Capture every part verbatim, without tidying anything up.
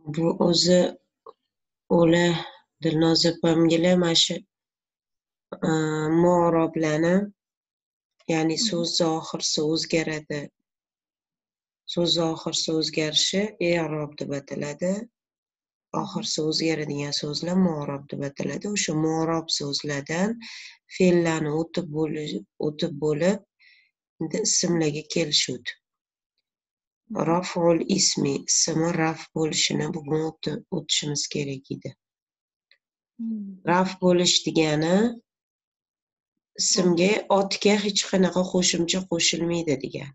Bu o'zi o'la Dilnoza opamgila mana shu mu'roblarni, ya'ni so'zni oxirisi o'zgaradi. So'zni oxirisi o'zgarishi i'rob deb ataladi. Oxirisi o'zgaradigan so'zlar mu'rob deb ataladi. O'sha mu'rob so'zlardan fe'llarni o'tib bo'lib, o'tib bo'lib ismlarga kelishuvdi. Raf'ul ismi, ismi raf bo'lishini bugun o'tishimiz kerak edi. Raf bo'lish degani ismga otga hech qanaqa qo'shimcha qo'shilmaydi degani.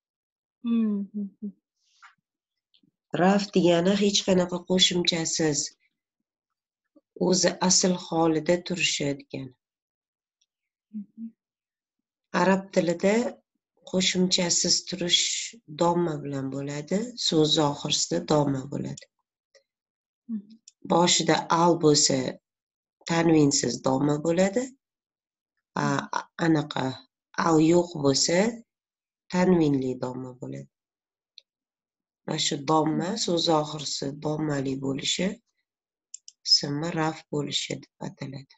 Raf degani hech qanaqa qo'shimchasiz o'zi asl holida turishi degani. Arab tilida qo'shimchasiz turish domma bilan bo'ladi, so'z oxirsida domma bo'ladi. Boshida al bo'lsa tanvinsiz domma bo'ladi. Anaqa al yo'q bo'lsa tanvinli domma bo'ladi. Mana shu domma, so'z oxirisi dommali bo'lishi ismi raf bo'lishi deb ataladi.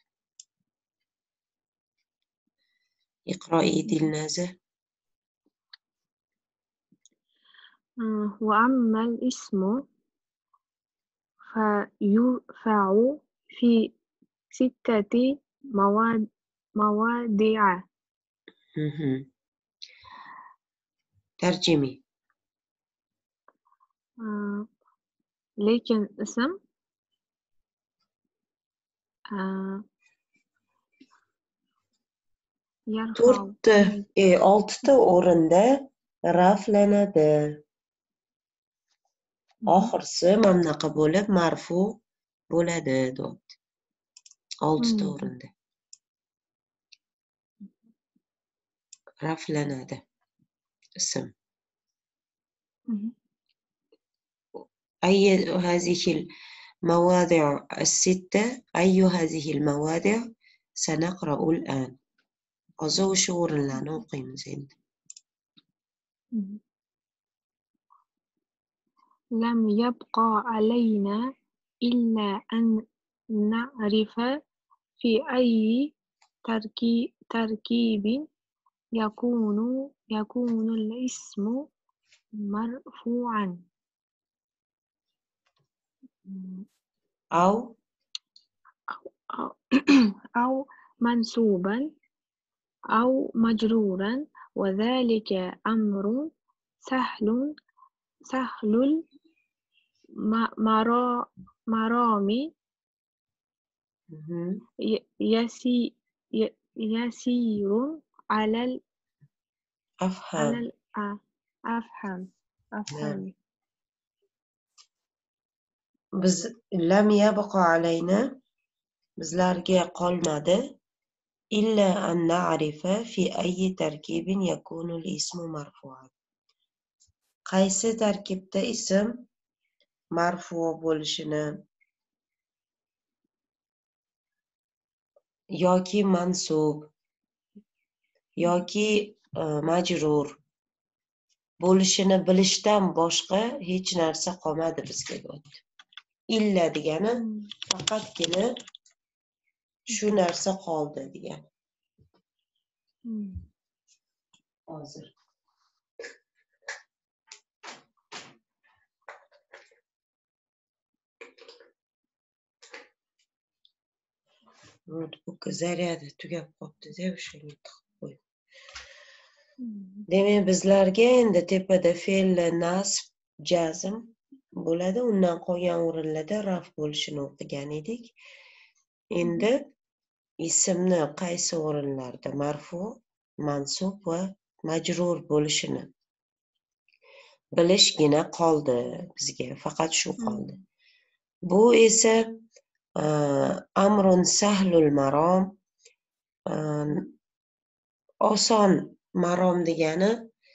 اقرأي دلنازة. وأما الاسم فيرفع في ستة مواضع. ترجمي. لكن اسم to'rtta e oltita o'rinda raflanadi. Oxirisi mamnaqa bo'lib marfu bo'ladi deyapti. oltita o'rinda raflanadi ism. أي هذه المواضع الستة أي هذه المواضع سنقرأ الآن. أزو شعور لا نقيم زين. لم يبقى علينا إلا أن نعرف في أي تركيب تركيب يكون يكون الاسم مرفوعا أو أو, أو منصوبا أو مجرورا، وذلك أمر سهل سهل المرام يسي يسير على أفهم أفهم أفهم. Biz lam yabqa alayna bizlarga qolmadi illa an na'rifa fi ayyi tarkibin yakunu al-ismu marfu'an. Qaysi tarkibda ism marfu bo'lishini yoki mansub yoki majrur bo'lishini bilishdan boshqa hech narsa qolmadi bizga deyapti. Illa degani faqatgina shu narsa qoldi degani. Hozir notebook zaryadi tugab qolibdi-da, o'shanga tiqib qo'ydim. Demak, bizlarga endi tepada fe'l nasb, jazm bo'ladi. Undan qolgan o'rinlarda raf bo'lishini o'qigan edik. Endi ismni qaysi o'rinlarda marfu, mansub va majrur bo'lishini bilishgina qoldi bizga. Faqat shu qoldi. Bu esa amrun sahlul marom, oson. Marom degani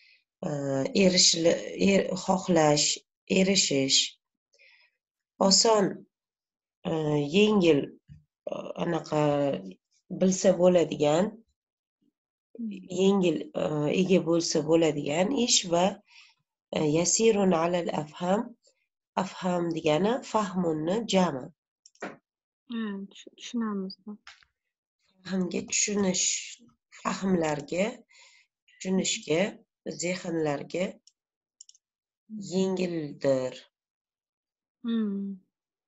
erishil xohlash, erishish. Oson, yengil, anaqa bilsa bo'ladigan, yengil ega bo'lsa bo'ladigan ish va yasirun alal afham Afham degani fahmunni jami. Ha, tush- tushunamiz. Fahmga tushunish, fahmlarga, tushunishga, zehnlarga yengildir. Hmm.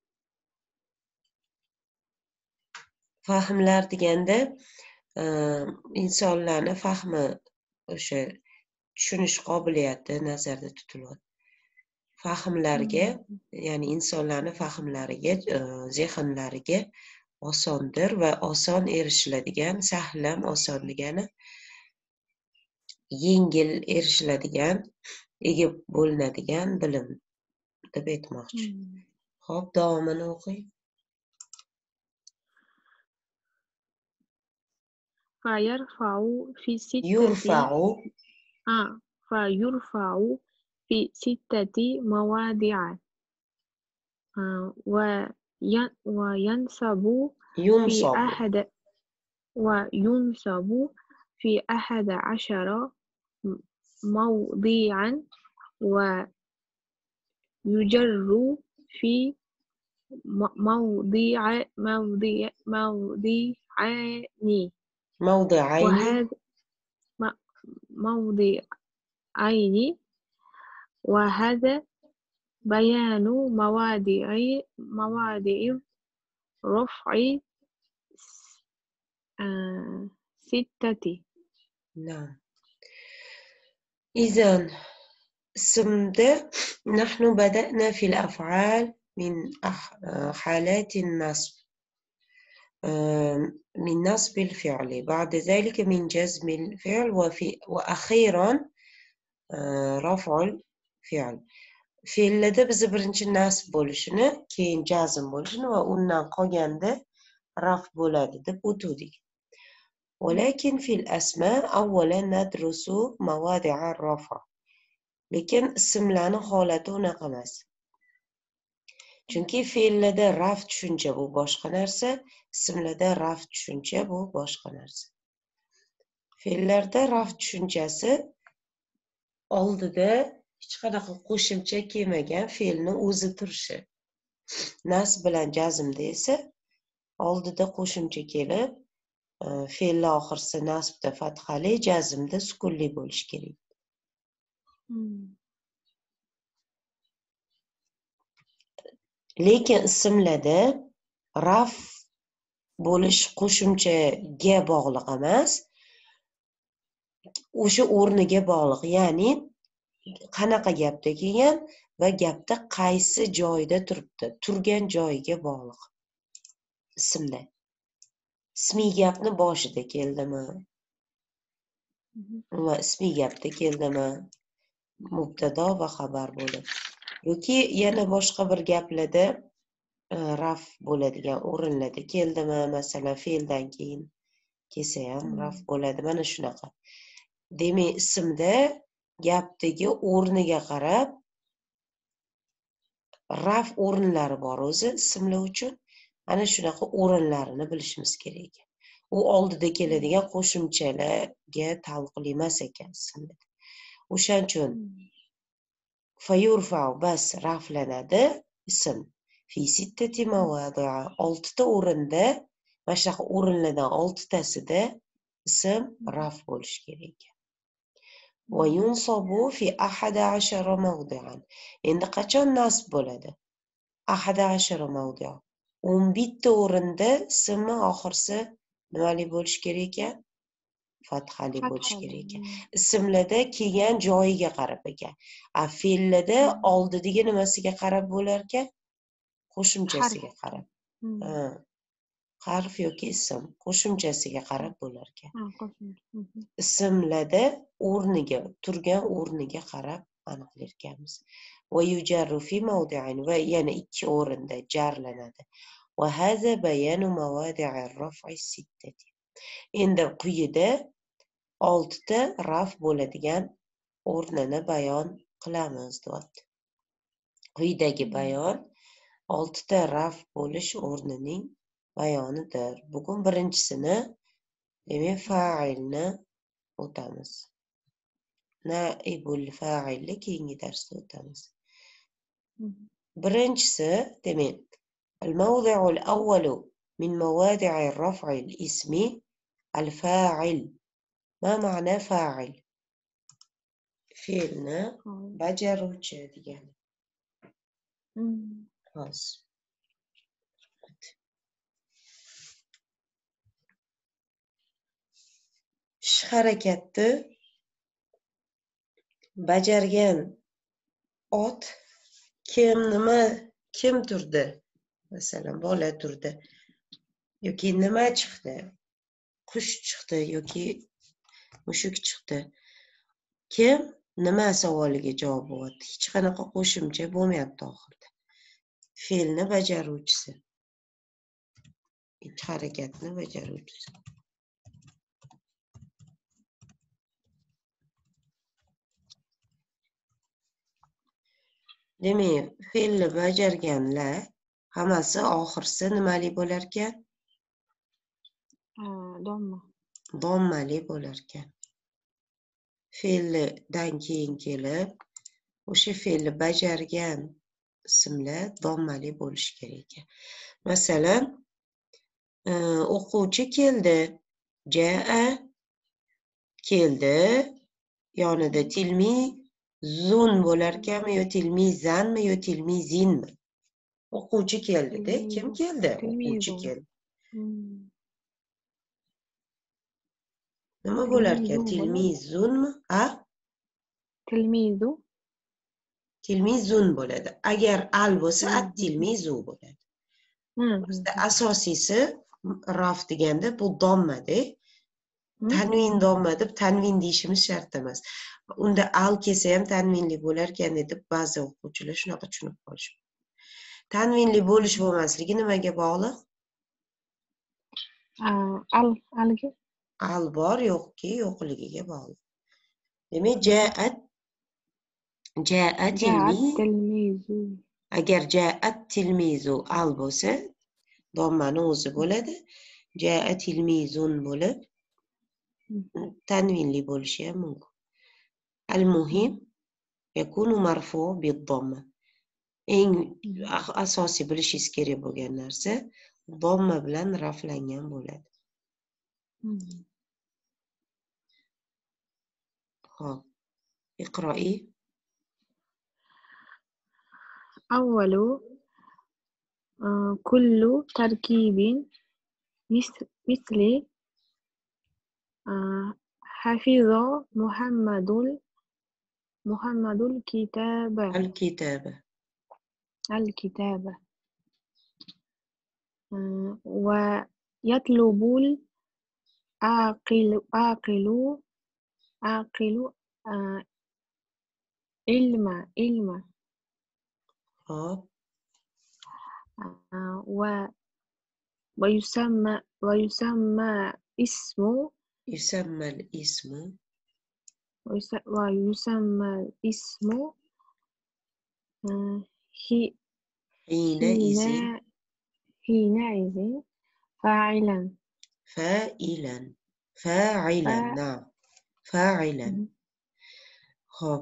Fahmlar deganda e, insonlarni fahmi, o'sha tushunish qobiliyati nazarda tutiladi. Fahmlarga, Hmm. ya'ni insonlarni fahmlariga, e, zehnlariga osondir va oson erishiladigan, sahlam oson degani yengil erishiladigan, ega bo'linadigan bilim deb aytmoqchi. Hmm. Xo'p, davomini o'qing. فيرفع في ستة Yurfa'u آه فيرفع في ستة مواضع آه وين وينصب في yunsabu أحد وينصب في أحد عشر م- موضعا ويجر في م- موضع موضع موضعين mawdi'ayni وهذا م- موضعين وهذا بيان مواضع مواضع رفع س- آه، ستة. نعم. إذن اسمده نحن بدأنا في الأفعال من أح- حالات النصب، آم، من نصب الفعل، بعد ذلك من جزم الفعل، وفي وأخيرا آه، رفع الفعل. fe'llarda biz birinchi nasb bo'lishini, keyin jazm bo'lishini va undan qolganda raf bo'ladi deb o'tuvdik. ولكن في الأسماء أولا ندرس مواضع الرفع. lekin ismlarni holati unaqa emas. Chunki fe'llarda raf tushuncha bu boshqa narsa, ismlarda raf tushuncha bu boshqa narsa. Fe'llarda raf tushunchasi oldida hech qanaqa qo'shimcha kelmagan fe'lni o'zi turishi. Nasb bilan jazmda esa oldida qo'shimcha kelib, e, fe'lni oxirisi nasbda fathali, jazmda sukunli bo'lishi kerak. Hmm. Lekin ismlarda raf bo'lish qo'shimchaga bog'liq emas, o'sha o'rniga bog'liq. Ya'ni qanaqa gapda kelgan va gapda qaysi joyda turibdi, turgan joyiga bog'liq. Ismda ismiy gapni boshida keldimi Mhm. va ismiy gapda keldimi, mubtado va xabar bo'lib, yoki yana boshqa bir gaplarda e, raf bo'ladigan o'rinlarda keldimi, masalan fe'ldan keyin kelsa ham raf bo'ladi. Mana shunaqa. Demak, ismda gapdagi o'rniga qarab raf o'rinlari bor o'zi ismlar uchun. Ana shunaqa o'rinlarini bilishimiz kerak. U oldida keladigan qo'shimchalarga taalluqli emas ekan ismlar. O'shaning uchun fayurfa'u bas raflanadi ism fi sittati mawadi'a, oltita o'rinda, mana shunaqa o'rinlardan oltitasida ism raf bo'lishi kerak. Va yunsabu fi ahada ashara mawdi'an. Endi qachon nasb bo'ladi? Ahada ashara mawdi'a. o'n bitta o'rinda ismni oxirisi nimali bo'lishi kerak ekan? Fathali bo'lishi kerak ekan. Ismlarda kelgan joyiga qarab ekan. A fe'llarda oldidagi nimasiga qarab bo'lar ekan? Qo'shimchasiga qarab. Ha. Harf yoki ism qo'shimchasiga qarab bo'lar ekan. Ismlarda o'rniga, turgan o'rniga qarab aniqlar ekanmiz. Va yujarru fi mawdi'in, va yana ikki o'rinda jarlanadi. Va hadha bayanu mawadi'ir raf'i sittati. Endi quyida oltita raf bo'ladigan o'rnini bayon qilamiz, deyapti. Quyidagi bayon oltita raf bo'lish o'rnining bayonidir. Bugun birinchisini, demak, fa'ilni o'tamiz. Naibul fa'ilni keyingi darsda o'tamiz. birinchisi demak الموضع الأول من موادع الرفع الاسمي الفاعل. ما معنى فاعل؟ fe'lni bajaruvchi degani. Xo'sh. Ish harakatni bajargan ot kim nima kim turdi? Masalan, bola turdi yoki nima chiqdi? Qush chiqdi yoki mushuk chiqdi. Kim nima savoliga javob beryapti? Hech qanaqa qo'shimcha bo'lmayapti oxirida. Fe'lni bajaruvchisi. Ish harakatni bajaruvchisi. Demak, fe'lni bajarganlar hammasi oxirisi nimali bo'lar ekan? Domma. Dommali bo'lar ekan. Fe'ldan keyin kelib, o'sha fe'lni bajargan ismlar dommali bo'lishi kerak ekan. Masalan, o'quvchi keldi. Jaa keldi. Yonida tilmizun bo'lar ekanmi yo tilmizanmi yo tilmizinmi? O'quvchi keldi-da. Kim keldi? O'quvchi keldi. Nima bo'lar ekan? Tilmizunmi? A? Tilmizu. Tilmizun bo'ladi. Agar al bo'lsa, at-tilmizu bo'ladi. Bizda asosiysi raf deganda bu domma-da. Tanvin domma deb tanvin deyishimiz shart emas. Unda al kelsa ham tanvinli bo'lar ekan deb ba'zi o'quvchilar shunaqa tushunib qolishadi. Tanvinli bo'lish bo'lmasligi nimaga bog'liq? Al alga. Al bor yo'qki yo'qligiga bog'liq. Demak, ja'at ja'at tilmizu. Agar ja'at tilmizu al bo'lsa, dommani o'zi bo'ladi. Ja'at tilmizun bo'lib tanvinli bo'lishi ham mumkin. Al-muhim yakunu marfu bid-domma. Eng asosiy bilishingiz kerak bo'lgan narsa domma bilan raflangan bo'ladi. Xo'p. Iqro'i. Avvalu kullu tarkibin misli hafiza Muhammadul Muhammadul kitaba. Al-kitaba. Al-kitaba. Wa yatlubul aqilu aqilu aqilu ilma ilma. Hop. Wa wa yusamma wa yusamma ismu yusamma al-ismu wa yusamma ismu hi hina izin hina izin fa'ilan fa'ilan fa'ilan na'am fa'ilan. Hop.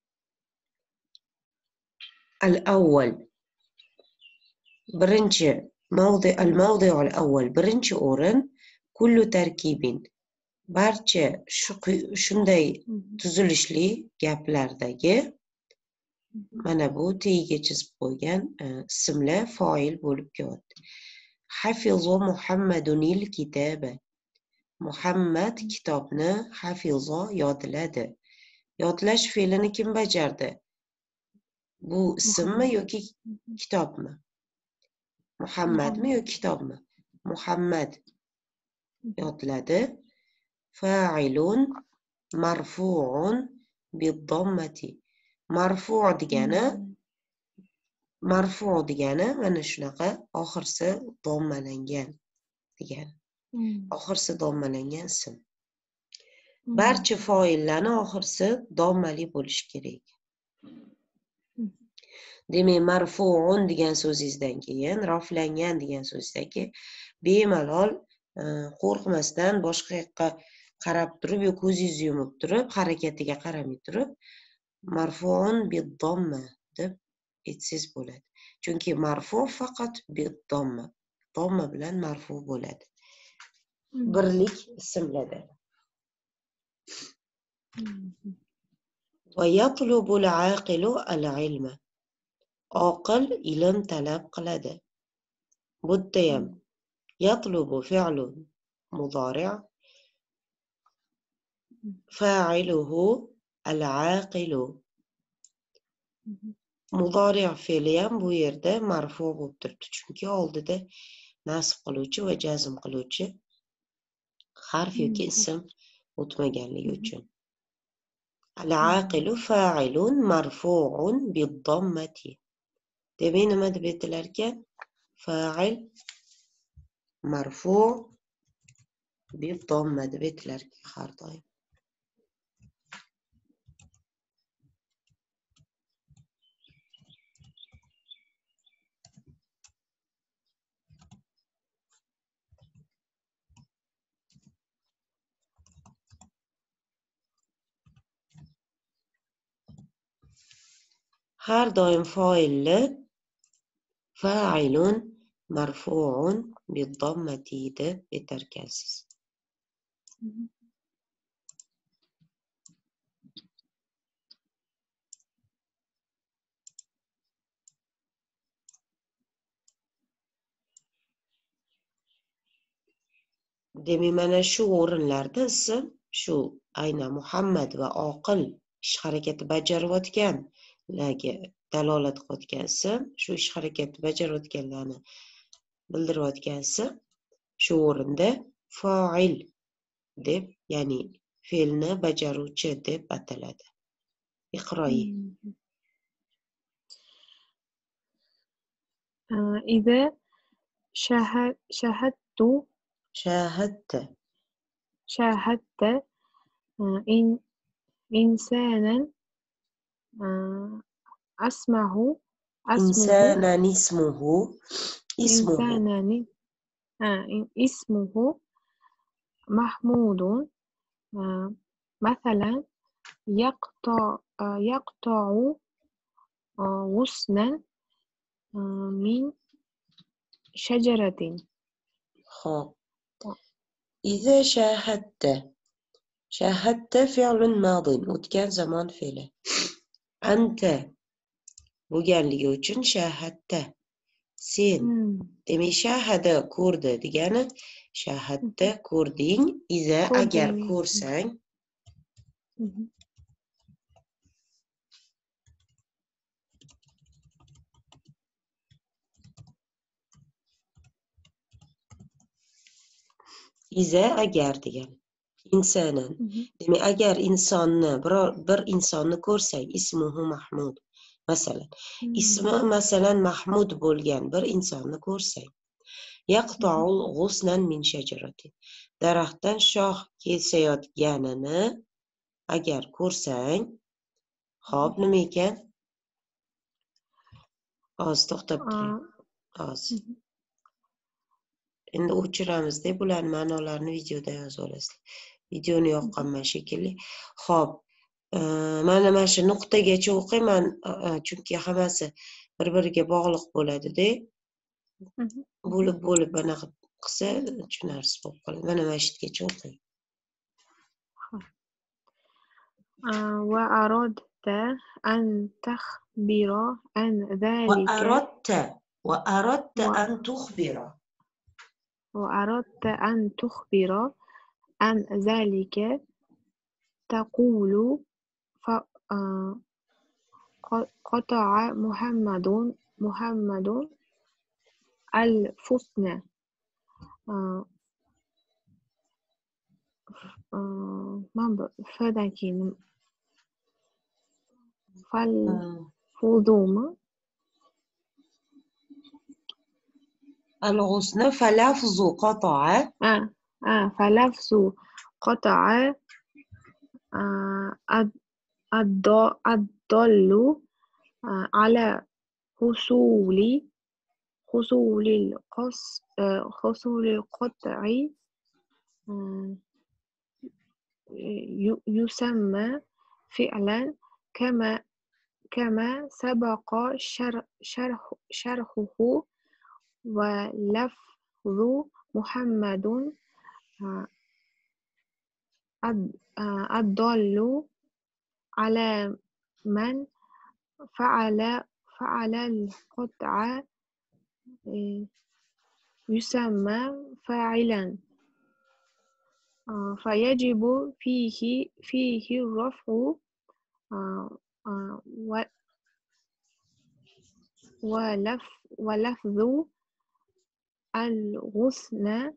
Al-awwal birinchi mavdi al-mavdi' al-awwal birinchi o'rin kullu tarkibin barcha shunday tuzilishli gaplardagi mana bu tegiga chizib qo'ygan ismlar fa'il bo'lib kelyapti. Hafizo Muhammadunil kitaba. Muhammad kitobni hafizo yodladi. Yodlash fe'lini kim bajardi? Bu ismmi yoki kitobmi? Muhammadmi yoki kitobmi? Muhammad yodladi. Fa'ilun marfu'un bid-dammati. Marfu' degani marfu' degani mana shunaqa oxirisi dommalangan degani. Oxirisi dommalangan ism. Barcha fa'illarning oxirisi dommali bo'lishi kerak. Demak, marfu'un degan so'zingizdan keyin raflangan degan so'zdan keyin bemalol qo'rqmasdan boshqa yoqqa qarab turib yoki ko'zingizni yumib turib harakatiga qaramay turib marfu'un bid-damma deb aytsangiz bo'ladi. Chunki marfu faqat bid-domma. Domma bilan marfu bo'ladi. Birlik ismlarda. Va yatlubul aqilu al-ilma. Oqil ilm talab qiladi. Bu yerda ham yatlubu fi'lun mudori' fa'iluhu al-aqilu. Mudori' fe'li ham bu yerda marfu bo'lib turibdi. Chunki oldida nasb qiluvchi va jazm qiluvchi harf yoki ism o'tmaganligi uchun. Al-aqilu fa'ilun marfu'un bid-dammati. Demak, nima deb aytilar ekan? Fa'il marfu' bid-damma deb aytilar ekan har doim. Har doim fa'ilni fa'ilun marfu'un bid-dammati deb aytarkansiz. Demak, mana shu o'rinlarda ism shu ayna Muhammad va oqil ish harakati bajarayotganlarga dalolat qilayotgan ism, shu ish harakatni bajarayotganlarni bildirayotgan ism shu o'rinda fa'il deb, ya'ni fe'lni bajaruvchi deb ataladi. Iqroyi. إذا شاهد شاهدت شاهدت شاهدت إن إنسانا اسمه إنسانا اسمه اسمه إنسانا اسمه محمود مثلا يقطع يقطع غصنا من شجرة. خب إذا شاهدت شاهدت فعل ماض o'tgan zamon fe'li. Anta bo'lganligi uchun shahadta sen. Demak, shahada ko'rdi degani shahadta ko'rding. Iza agar ko'rsang. Iza agar degan. İnsanan. Demak, agar insonni biror bir insonni ko'rsang, ismuhu Mahmud. Masalan, ismi masalan Mahmud bo'lgan bir insonni ko'rsang, yaqta'ul ghusnan min shajarati. Daraxtdan shox kesayotganini agar ko'rsang, xo'p, nima ekan? Oz to'xtab turing. Oz. Endi o'chiramiz-da, bularni ma'nolarini videoda yozib olasizlar. Videoni yoqqanman shekilli. Xo'p, mana mana shu nuqtagacha o'qiyman, chunki hammasi bir-biriga bog'liq bo'ladi-da. Bo'lib-bo'lib anaqa qilsa tushunarsiz bo'lib qoladi. Mana mana shu yergacha o'qing. Va aradta an takhbira an zalika. Va aradta va aradta an tukhbira. وأردت أن تخبر عن ذلك تقول قطع محمد محمد الفصن فذاكين فالفضوم الغصن فلفظ قطع آه آه فلفظ قطع آه الضل آه على حصول حصول القص آه حصول القطع آه يسمى فعلا كما كما سبق شرح شرح شرحه ولفظ محمد الضال على من فعل فعل القطع يسمى فاعلا فيجب فيه فيه الرفع ولفظ الغصن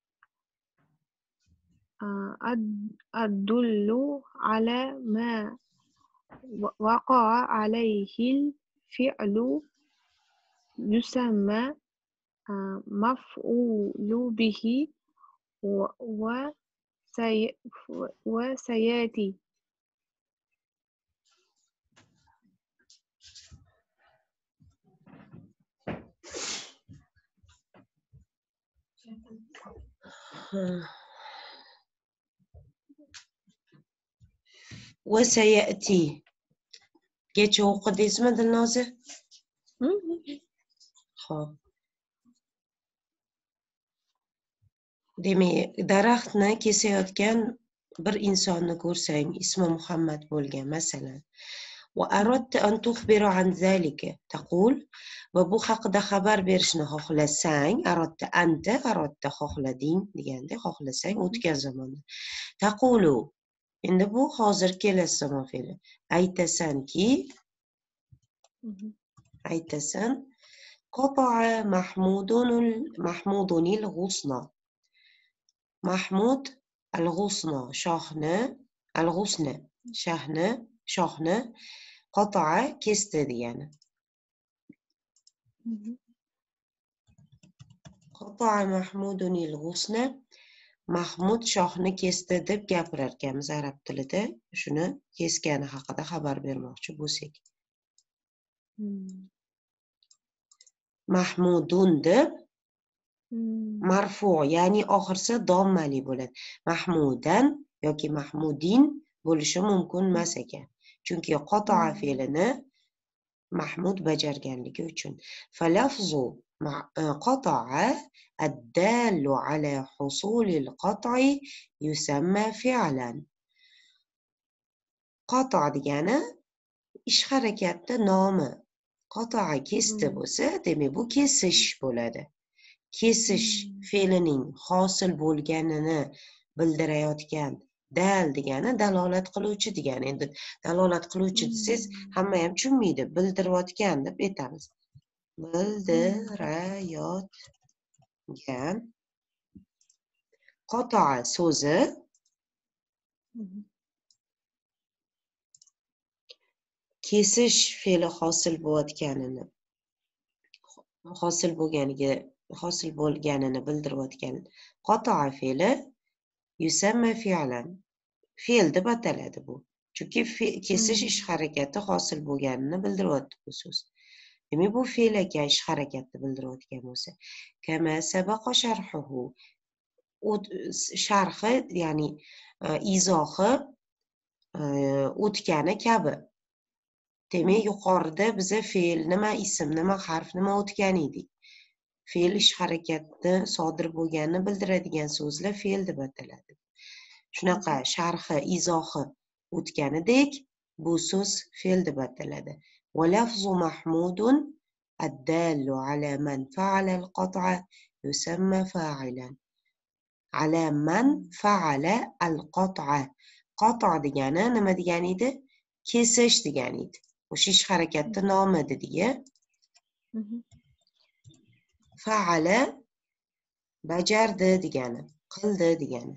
الدل على ما وقع عليه الفعل يسمى مفعول به وسيأتي وسيأتي Geç o'qidingizmi Dilnoza? Xo'p. Demak, daraxtni kesayotgan bir insonni ko'rsang, ismi Muhammad bo'lgan, masalan. Va aradta an tukhbira an zalika, taqul va bu haqida xabar berishni xohlasang, aradta anta, aradta xohlading deganda, xohlasang o'tgan zamonda. Taqulu, endi bu hozir kelasi zamon fe'li. Aytasanki, aytasan qata'a Mahmudun Mahmudun al-Ghusna. Mahmud al-Ghusna, shohni, al-Ghusna, shahni, shohni qata'a kesdi degani. Qata'a Mahmudun al-Ghusna, Mahmud shohni kesdi deb gapirar ekanmiz arab tilida. Shuni kesgani haqida xabar bermoqchi bo'lsak. Mahmudun deb marfu, ya'ni oxirsi dommali bo'ladi. Mahmudan yoki Mahmudin bo'lishi mumkin emas ekan. Chunki qata'a fe'lini Mahmud bajarganligi uchun. Falafzu qata'a ad-dallu ala husulil qat'i yusamma fi'lan. Qata' degani ish harakati nomi. Qata'a kesdi bo'lsa, demak bu kesish bo'ladi. Kesish fe'lining hosil bo'lganini bildirayotgan dal degani dalolat qiluvchi degani. Endi dalolat qiluvchi desangiz, hamma ham tushunmaydi. Bildirayotgan deb aytamiz. Bildirayotgan. Qata'a so'zi kesish fe'li hosil bo'layotganini, hosil bo'lganiga, hosil bo'lganini bildirayotgan qata'a fe'li yusamma fi'lan. Fe'l deb ataladi bu. Chunki kesish ish harakati hosil bo'lganini bildiryapti bu so'z. Demak, bu fe'l ekan ish harakatni bildirayotgan bo'lsa. Kama sabaqa sharhuhu. Sharhi, ya'ni izohi o'tgani kabi. Demak, yuqorida biza fe'l nima, ism nima, harf nima o'tgan edik. Fe'l ish harakatni sodir bo'lganini bildiradigan so'zlar fe'l deb ataladi. Shunaqa sharhi, izohi o'tganidek, bu so'z fe'l deb ataladi. Va lafzu Mahmudun ad-dallu ala man fa'ala al-qat'a yusamma fa'ilan. Ala man fa'ala al-qat'a. Qat'a degani nima degani edi? Kesish degani edi. O'sha ish harakatni nomi dedi-ya. Fa'ala bajardi degani, qildi degani.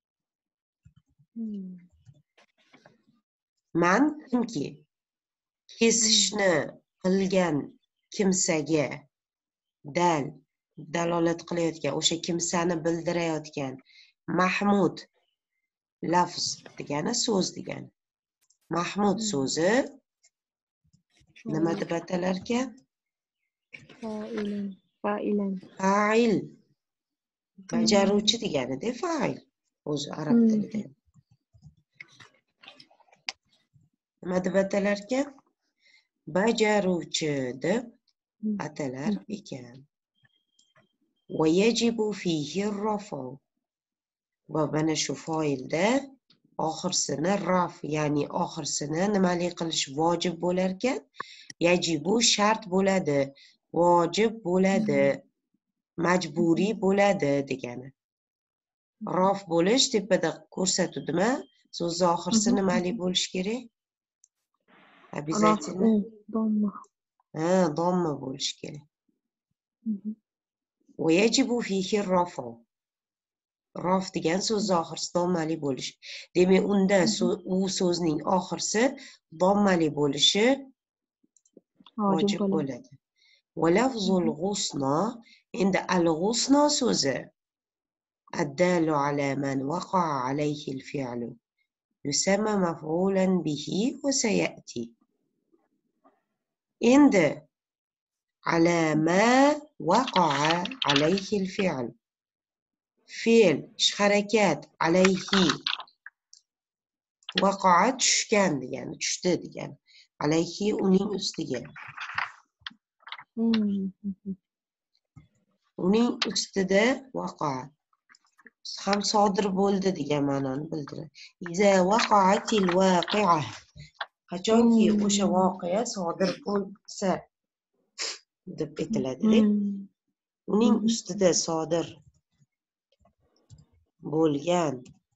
Man kimki kesishni qilgan kimsaga dal dalolat qilayotgan, o'sha kimsani bildirayotgan Mahmud lafz degani so'z degani. Mahmud so'zi nima deb atalar ekan? Fa'ilan. Fa'ilan. Fa'il. Bajaruvchi degani-da, fa'il. O'zi arab tilida. Nima deb atalar ekan? bajaruvchi deb Hmm. atalar ekan. Va yajibu fihi rafu. Va mana shu foilda oxirsini raf, ya'ni oxirsini nimali qilish vojib bo'lar ekan. Yajibu shart bo'ladi, vojib bo'ladi, majburiy bo'ladi degani. Raf bo'lish tepada ko'rsatuvdimi? So'zni oxirsi Mhm. nimali bo'lish kerak? Обязательно. Raf'u domma. Ha, domma bo'lish kerak. Mhm. Va yajibu fihi rafu. Raf degan so'zni oxirsi dommali bo'lish. Demak, unda so- u so'zning oxirsi dommali bo'lishi Vojib vojib bo'ladi. bo'ladi. Va lafzul ghusna, endi al-ghusna so'zi addalu ala man waqa'a alayhi al-fi'lu yusamma maf'ulan bihi va sayati. Endi ala ma waqa'a alayhi al-fi'l. Fe'l, ish harakat alayhi waqa'a tushgan degani, tushdi degani. Alayhi uning ustiga. Hmm. Mhm. Uning ustida waqa'a ham sodir bo'ldi degan ma'noni bildiradi. Iza waqa'atil waqi'ah. Qachonki Hmm. o'sha voqea sodir bo'lsa deb aytiladi-da. Hmm. Uning Mhm. ustida sodir bo'lgan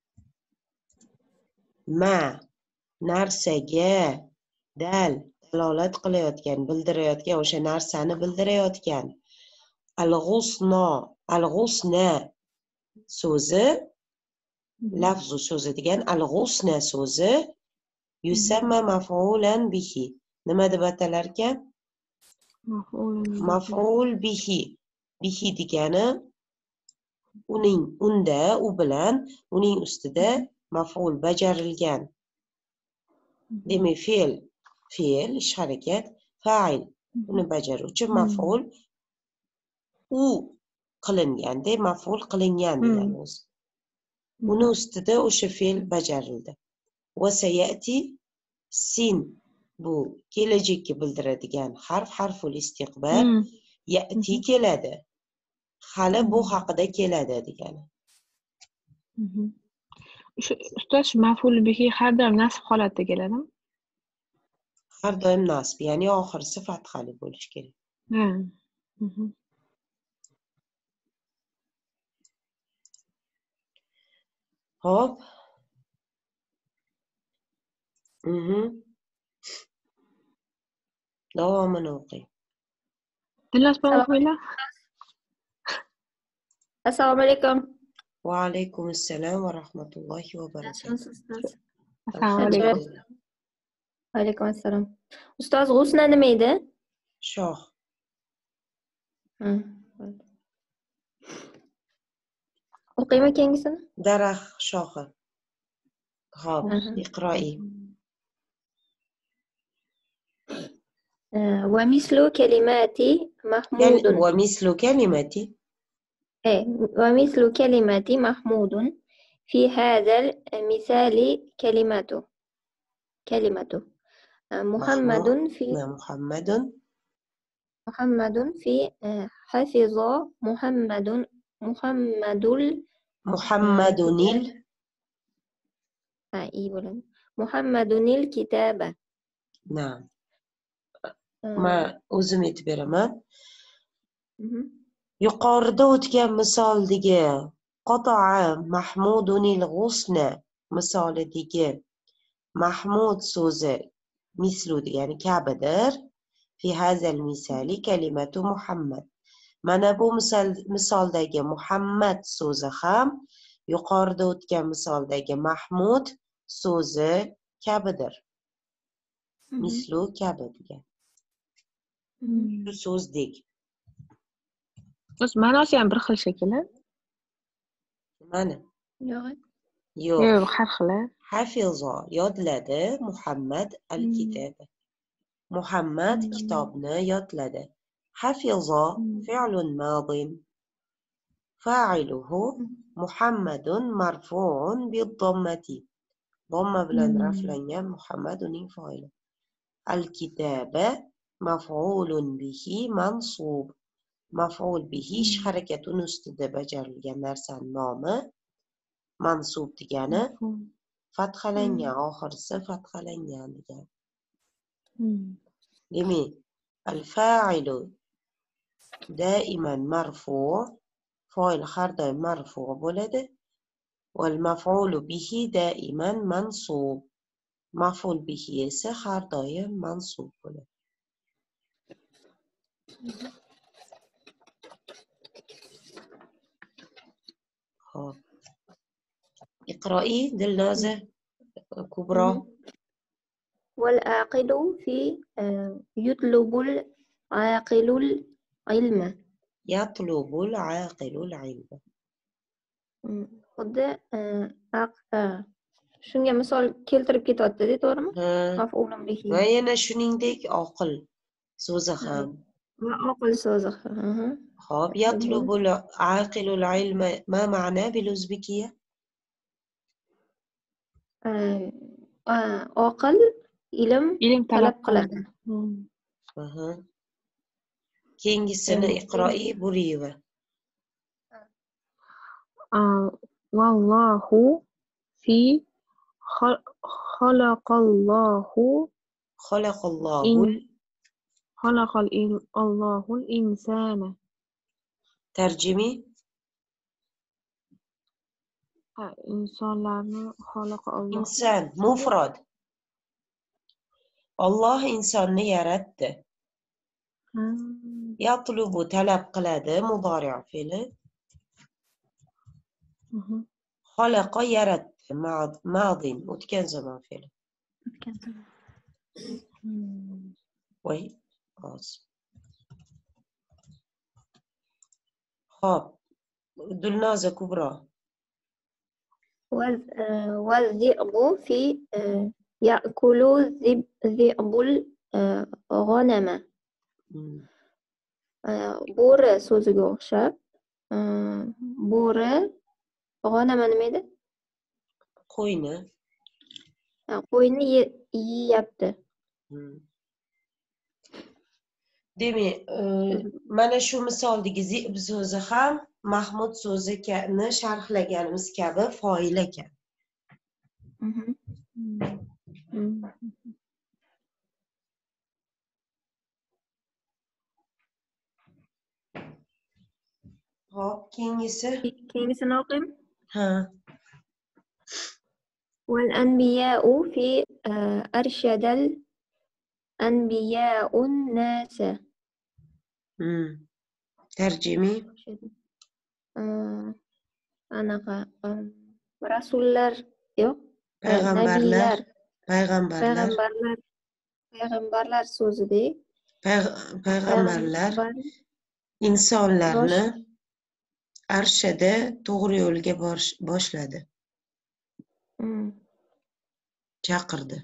ma narsaga dal dalolat qilayotgan, bildirayotgan, o'sha narsani bildirayotgan al-ghusna, al-ghusna so'zi, lafzu so'zi degan al-ghusna so'zi yusamma maf'ulan bihi. Nima deb atalar ekan? Maf'ulun bihi. Maf'ul bihi. Bihi degani uning, unda, u bilan, uning ustida maf'ul bajarilgan. Demak, fe'l, fe'l, ish harakat, fa'il, uni bajaruvchi, maf'ul u qilinganda, maf'ul qilingan degani o'zi. Uni ustida o'sha fe'l bajarildi. Va sayati, sin bu kelajakka bildiradigan harf, harful istiqbal, Hmm. yati keladi. Hali bu haqida keladi degani. Mhm. Shu ustoz, shu maf'ul bihi har doim nasb holatda keladimi? Har doim nasb, ya'ni oxirisi fathali bo'lishi kerak. Ha. Mhm. Xo'p. Mhm. Davomini o'qing. Dilnoz bilan o'qinglar. Assalomu alaykum. Va alaykum assalom va rahmatullohi va barakatuh. Yaxshimisiz ustoz? Assalomu alaykum. Alhamdulillah. Va alaykum assalom. Ustoz, g'usna nima edi? Shoh. Ha. bo'ldi. O'qiymi keyingisini? Daraxt shoxi. Xo'p, Aha. iqro'i. Eh, Va mislu kalimati mahmudun. Va mislu kalimati. Eh, Va mislu kalimati mahmudun fi hadal misali kalimatu. Kalimatu. Eh, Muhammadun fi Ma Muhammadun. Muhammadun fi eh, hafiza Muhammadun Muhammadul Muhammadunil. ha iyi bo'ladi. Muhammadunil kitaba. Naam. Eh, Ma o'zim aytib beraman. mhm. Yuqorida o'tgan misoldagi qotoa Mahmudunil g'usna misolidagi Mahmud so'zi mislu degani kabidir. Fi hazal misali kalimatu Muhammad. Mana bu misol misoldagi Muhammad so'zi ham yuqorida o'tgan misoldagi Mahmud so'zi kabidir. Mislu kabi degan. Shu so'zdek. O'z ma'nosi ham bir xil shekilli. Mana. Yo'q. Yo'q. Yo'q, har xil. Hafizo yodladi Muhammad al-kitobi. Muhammad kitobni yodladi. Hafizo fi'lun madin. Fa'iluhu Muhammadun marfu'un bid-dammati. Damma bilan raflangan Muhammad uning fa'ili. Al-kitabe maf'ulun bihi mansub. Maf'ul bihi ish harakatini ustida bajarilgan narsani nomi. Mansub degani مفهوم fathalangan, oxirisi fathalangan degani. مم. Demak, al-fa'ilu daiman marfu', fa'il har doim marfu' bo'ladi. Wal maf'ulu bihi daiman mansub. Maf'ul bihi esa har doim mansub bo'ladi. Xo'p. Iqro'i Dilnoza Kubro. والعاقل في آه، يطلب العاقل العلم. Yatlubul aqilul ilma. Hmm. Xuddi آه، aq- آه، shunga misol keltirib ketyapti-da, to'g'rimi? Ha. Maf'ulun bihi. Va yana shuningdek oqil so'zi ham. Va oqil so'zi. Aha. Xo'p, yatlubul aqilul ilma ma ma'na bil o'zbekiyya? آه، آه، oqil ilm ilm talab talab qiladi. qiladi. Hmm. Aha. Kengisini Endi iqro'i Buriyeva. آه، والله في خ- خلق الله Xalaqallahu إن خلق الإن- الله الإنسان tarjimi Ha, insonlarni xoliqi Alloh. inson mufrad. Alloh insonni yaratdi. Hmm. Yatlubu talab qiladi mudori' fe'li. Mhm. Xalaqa yaratdi ma- madin o'tgan zamon fe'li. Hmm. Voy, oz. Xo'p. Dilnoza Kubro. وال- آه، والذئب في آه، يأكل ذئب ذئب الغنم. Hmm. آه، bo'ri so'ziga o'xshab آه، bo'ri g'onama nima edi? Qo'yni. Ha, qo'yni ye- yeyapti. Hmm. Demak, e, mana shu misoldagi zib so'zi ham Mahmud so'zini sharhlaganimiz kabi foil ekan. Mhm. Hmm. Hop, keyingisi. Keyingisini o'qiymi? Ha. والأنبياء في آه، أرشد الأنبياء الناس. Hmm. Tarjimi آه، anaqa um, rasullar yo'q, payg'ambarlar, nabiylar, payg'ambarlar, payg'ambarlar, payg'ambarlar so'zidek payg'a- payg'ambarlar payg'ambar insonlarni bosh- arshada to'g'ri yo'lga borish- boshladi, Mm, chaqirdi.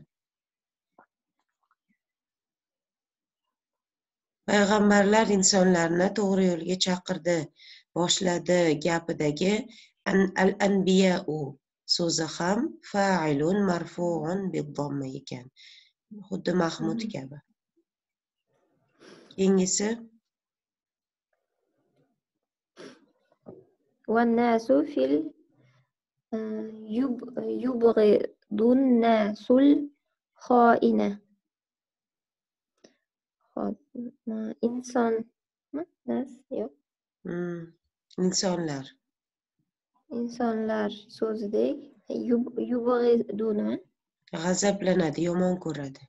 Payg'ambarlar insonlarni to'g'ri yo'lga chaqirdi, boshladi gapidagi an- al-anbiya'u so'zi ham fa'ilun marfu'un bid-damma ekan. Xuddi Mahmud Mhm. kabi. Keyingisi والناس في ال آه، يب- يبغض الناس الخائنة. خ- ما- inson ma? Nas yo'q, hmm, insonlar insonlar so'zidek yub- yubg'idu nima? g'azablanadi, yomon ko'radi.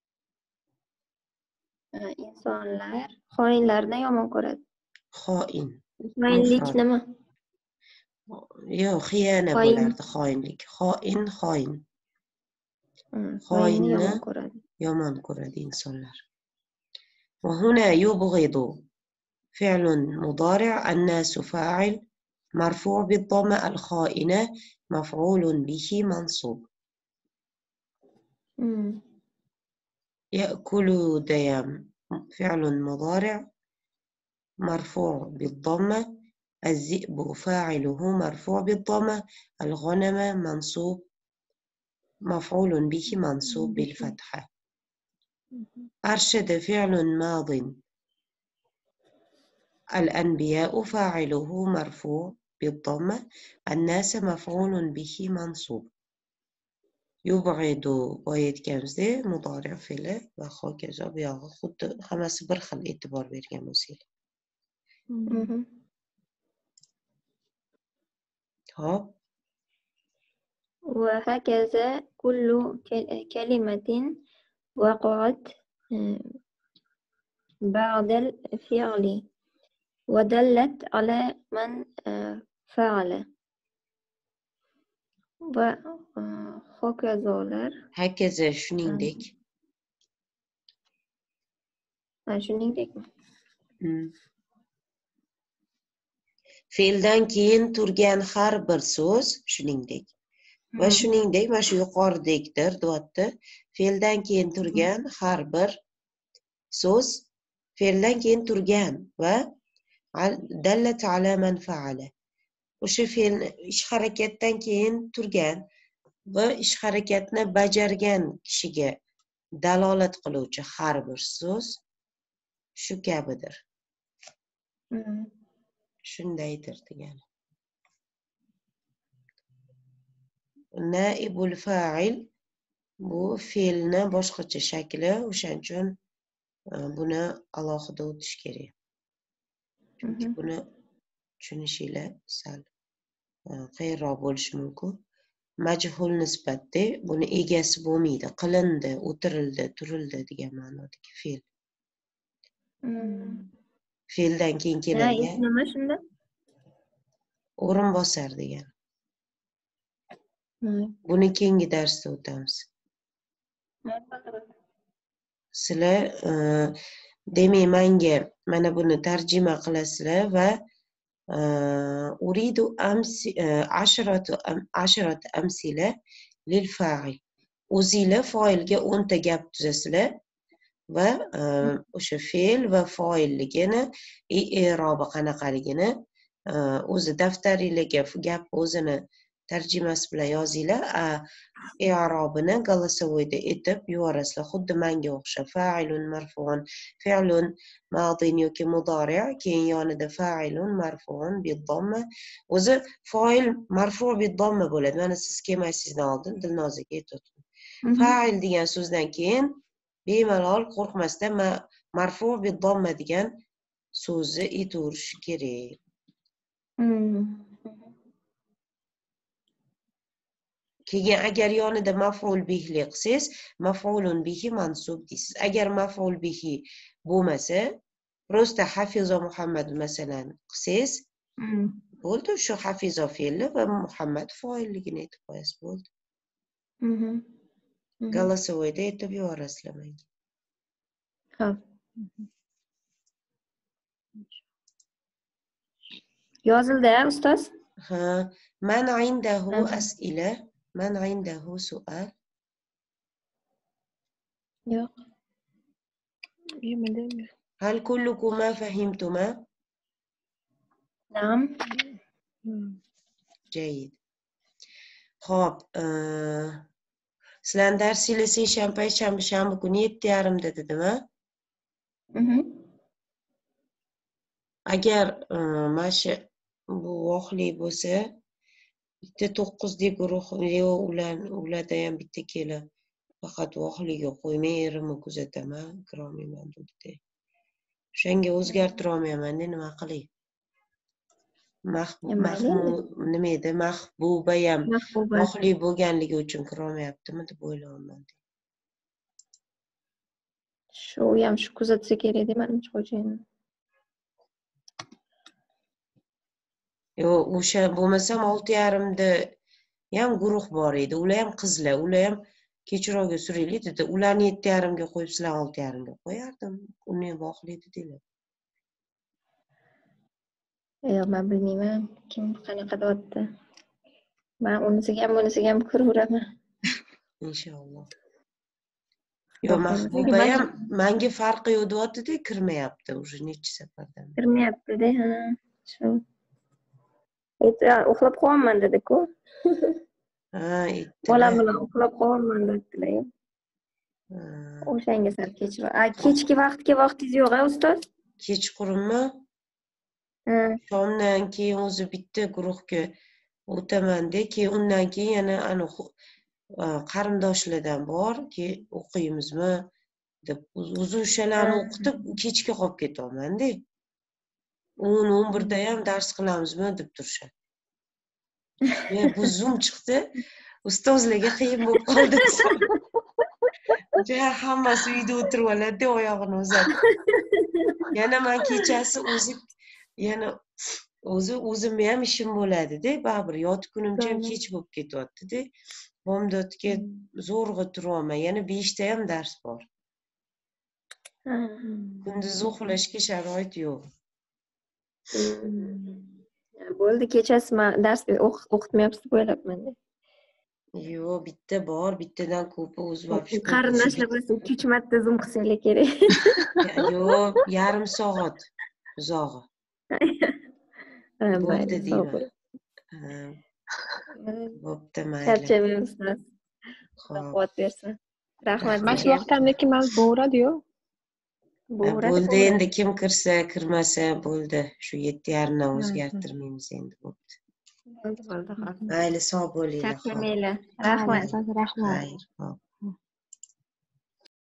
Ha, insonlar xoinlarni yomon ko'radi. Xoin. Xoinlik Mufrad. nima? Yo'q, xiyana Xoin. bo'lardi, xoinlik. Xoin, xoin. Ha, xoinni Xoinni yomon ko'radi. yomon ko'radi insonlar. وهنا يبغض فعل مضارع الناس فاعل مرفوع بالضمة الخائنة مفعول به منصوب. Mm. يأكل ديام فعل مضارع مرفوع بالضمة الذئب فاعله مرفوع بالضمة الغنم منصوب مفعول به منصوب بالفتحة. أرشد فعل ماض الأنبياء فاعله مرفوع بالضمة الناس مفعول به منصوب يبعد boyayotganimizda mudori fe'li va hokazo buyog'i xuddi hammasi bir xil e'tibor bergan bo'lsanglar. Hop. وهكذا كل كلمة وقعت بعد الفعل ودلت على من فعل va hokazolar. Hokazo shuningdek. Ha, shuningdekmi? Hmm. Fe'ldan keyin turgan har bir so'z shuningdek. Va shuningdek, mana shu yuqoridekdir, deyapti. Fe'ldan keyin turgan har bir so'z fe'ldan keyin turgan va dallat ala man fa'ala. O'sha fe'l ish harakatdan keyin turgan va ish harakatni bajargan kishiga dalolat qiluvchi har bir so'z shu kabidir. Shundaydir degani. Naibul fa'il bu fe'lni boshqacha shakli, o'shaning uchun buni alohida o'tish kerak. Chunki buni tushunishinglar sal qiyinroq bo'lishi mumkin. Majhul nisbatda buni egasi bo'lmaydi. Qilindi, o'tirildi, turildi degan ma'nodagi fe'l. Fe'ldan keyin keladigan. Nima shunda? O'rinbosar degan. Buni keyingi darsda o'tamiz. Sizlar demak menga mana buni tarjima qilasizlar va uridu amsi asharatu asharatu amsila lil fa'il. O'zinglar fa'ilga o'nta gap tuzasizlar va o'sha fe'l va fa'illigini i'robi qanaqaligini o'zi daftaringizga gap o'zini tarjimasi bilan yozinglar. I'robini голосовойda etib yuborasizlar. Xuddi menga o'xshab. Fa'ilun marfuun, fi'lun madin yoki mudori' keyin yonida fa'ilun marfuun bid-damma. O'zi fa'il marfu' bid-damma bo'ladi. Mana siz kelmaysizdan oldin Dilnozaga aytdim. Fa'il degan so'zdan keyin bemalol qo'rqmasdan marfu' bid-damma degan so'zni aytaverish kerak. Keyin agar yonida maf'ul bihli qilsangiz, maf'ulun bihi mansub deysiz. Agar maf'ul bihi bo'lmasa, prosta Hafizo Muhammad masalan qilsangiz, bo'ldi, shu Hafizo fe'li va Muhammad fa'illigini aytib qo'yasiz, bo'ldi. Голосовойda aytib yuborasizlar menga. Xo'p. Yozildi, ustoz? Ha, man indahu as'ila. Man indahu su'al. Yo'q. Yemadimi? Hal kullukuma fahimtuma? Na'am. Jayid. Xo'p, sizlarning darsingiz seshanba, shanba, shanba kuni yetti yarim da dedimi? Agar mana shu bu voqli bo'lsa, bitta to'qqizlik guruh ular ularda ham bitta kela. Faqat voqliga qo'ymay erimni kuzataman, kirolmayman dedi. O'shanga o'zgartira olmayman, nima qilay? Mahmud nima edi? Mahbuba ham voqli bo'lganligi uchun kirolmayaptimi deb o'ylayapman. Shu ham shu kuzatsa kerak deb menimcha xo'jayin. Yo'q, o'sha bo'lmasam olti yarimda ham guruh bor edi. Ular ham qizlar, ular ham kechroqga suraylik dedi. Ularni yetti yarimga qo'yib sizlar olti yarimga qo'yardim. Uni voqli dedilar. Yo'q, men bilmayman kim qanaqa deyapti. Men unisiga ham bunisiga ham kiraveraman. Inshaalloh. Yo'q, Mahbuba ham menga farqi yo'q deyapti-da, kirmayapti уже necha safardan. Kirmayapti-da, ha. Shu. Aytdi, uxlab qolaman dedi-ku. Ha, aytdi. Bolam bilan uxlab qolaman dedilar. Ha, O'shanga sal kechroq. A, kechki vaqtga vaqtingiz yo'q-a, ustoz? Kechqurunmi? Ha. Shomdan keyin o'zi bitta guruhga o'taman-da, keyin undan keyin yana ana xu- a, qarindoshlardan bor, keyin o'qiymizmi deb o'zi o'shalarni Ha. o'qitib kechga qolib ketyapman-da. o'n o'n birda ham dars qilamizmi deb turishadi. E, bu Zoom chiqdi. Ustozlarga qiyin bo'lib qoldi. Ja, hammasi uyda o'tirib oladi, oyog'ini uzatib. Yana men kechasi o'zi yana o'zi o'zimni ham ishim bo'ladi-da, baribir yotib kunimcha ham kech bo'lib ketyapti-da. Bomdodga zo'rg'a turyapman. Yana beshda ham dars bor. Ha. Kunduz uxlashga sharoit yo'q. Hmm. Bo'ldi, kechasi men dars o'q- o'qitmayapsiz deb o'ylabman-da. Yo'q, bitta bor, bittadan ko'pi o'zi вообще ko'p. Qarindoshlar bo'lsa ikki uch marta zoom qilsanglar kerak. Yo'q, yarim soat uzog'i. Ha, Bo'ldi mayli, sog' deyman. bo'ling. Ha, bo'pti, mayli. Charchamang ustoz. Xudo Xo'p. quvvat bersin. Rahmat Mana shu sizga ham. vaqtda ikkalamiz bo'veradi-yu. Bo'radi, Bo'ldi, bo'radi. endi kim kirsa, kirmasa bo'ldi. Shu yetti yarimdan o'zgartirmaymiz endi bo'pti. Bo'ldi, bo'ldi, xo'p. Mayli, sog' bo'linglar. xo'p. Charchamanglar. Rahmat. Rahmat. Xayr, xo'p.